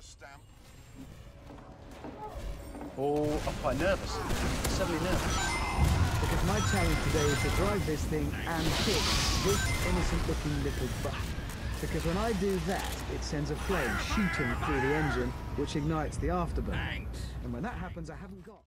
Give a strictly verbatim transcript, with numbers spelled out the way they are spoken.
stamp. Oh, I'm quite nervous. Suddenly nervous. Because my challenge today is to drive this thing and kick this innocent-looking little butt. Because when I do that, it sends a flame shooting through the engine, which ignites the afterburner. And when that happens, I haven't got...